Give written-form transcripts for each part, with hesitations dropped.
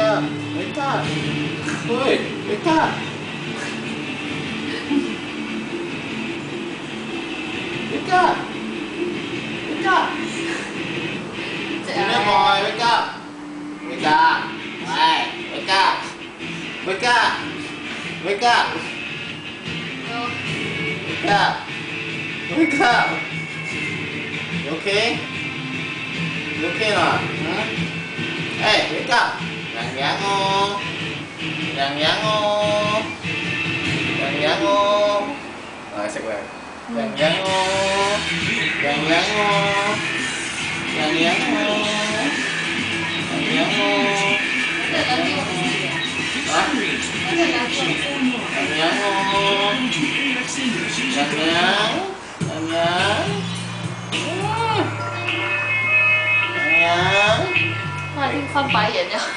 up. Wake up. Oi, wake up. Wake up. Wake up. Junior boy, wake up. Wake up. Hey, wake up. Wake up. Wake up. Wake up. Wake up. You okay? You okay not? Huh? Hey, wake up. Gàng gàng ô. Gàng gàng ô. Gàng gàng ô. Rồi, sạch rồi. Gàng gàng ô. Gàng gàng ô. Gàng gàng ô. Gàng gàng ô. Hả? Gàng gàng ô. Gàng gàng. Gàng gàng. Hoa Thiên Phong phải vậy nhá.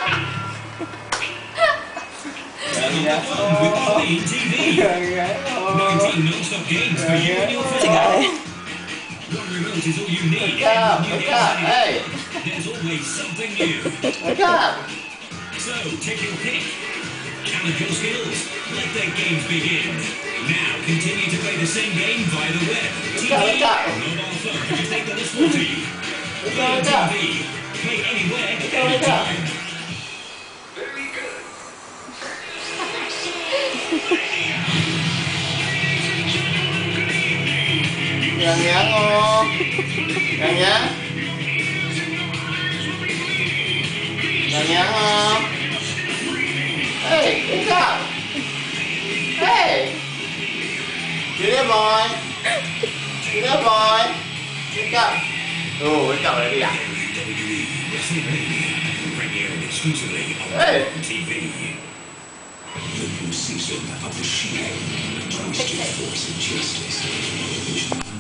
Hey! Wake up! So, take your pick. Challenge skills. Let the games begin. Now, continue to play the same game via the web, TV, or mobile phone to take the list for you. Play on TV. Play anywhere, anytime. Very good. Gàng gàng ô. Gàng gàng. Gàng gàng ô. Hey, wake up. Hey. Junior boy. Junior boy. Wake up. Oh, wake up already à? Premiering exclusively on Hey. TV. The new season of The Shield. Twisted Force of Justice.